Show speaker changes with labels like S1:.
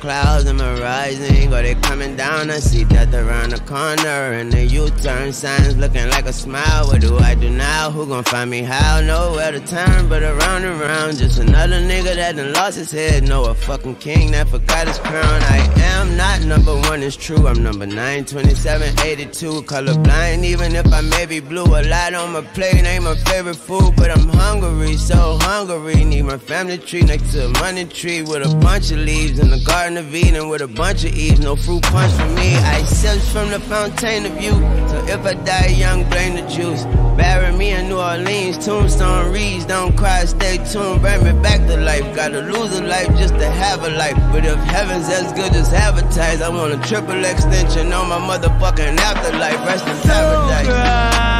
S1: clouds in my rising, or they coming down. I see death around the corner, and the U-turn signs looking like a smile. What do I do now? Who gon' find me how? Nowhere to turn but around and round. Just another nigga that done lost his head. No, a fucking king that forgot his crown. I am not number one, it's true. I'm number 9, 27, 82. Colorblind, even if I may be blue. A lot on my plate ain't my favorite food, but I'm hungry, so hungry. Need my family tree next to a money tree with a bunch of leaves in the Garden of Eden with a bunch of eaves. No fruit punch for me. I sips from the fountain of youth. So if I die young, blame the juice. Bury me in New Orleans, tombstone reads, don't cry, stay tuned, bring me back to life. Gotta lose a life just to have a life. But if heaven's as good as advertised, I want a triple extension on my motherfucking afterlife. Rest in paradise.